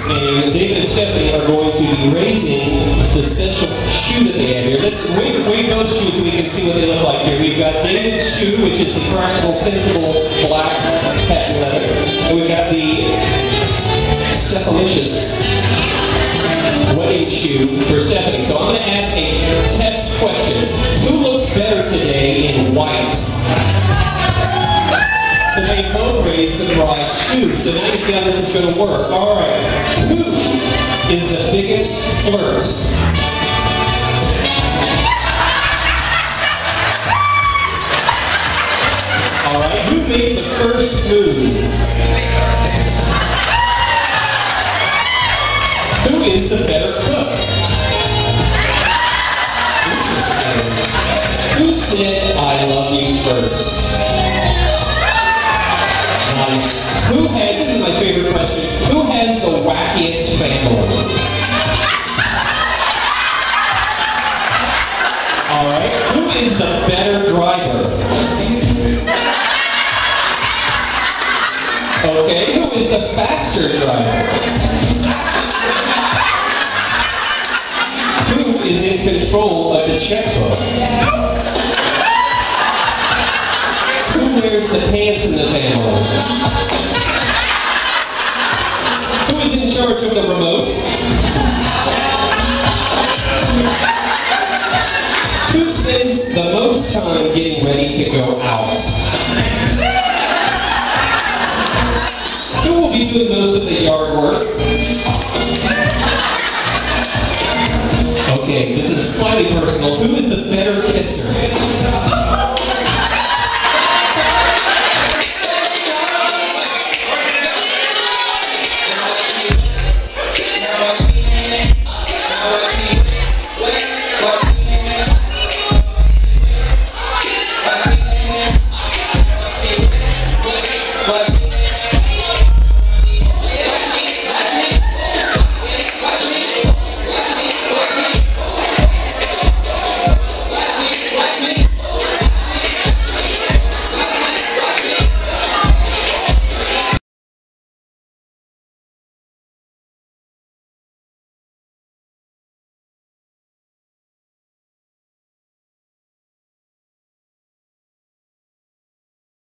and David and Stephanie are going to be raising the special shoe that they have here. Let's wave both shoes so we can see what they look like here. We've got David's shoe, which is the practical, sensible black patent leather. And we've got the Stephalicious wedding shoe for Stephanie. So I'm going to ask a test question. Who looks better today in white? So they both raise the bride's shoe. So now you see how this is going to work. All right. Who is the biggest flirt? All right. Who made the first move? Who is the better cook? Interesting. Who said, "I love you" first? Nice. Who has, this is my favorite question, who has the wackiest family? Alright, who is the better driver? Okay, who is the faster driver? Who is in control of the checkbook? Who wears the pants in the family? Who is in charge of the remote? Who spends the most time getting ready to go out? Who will be doing most of the yard work?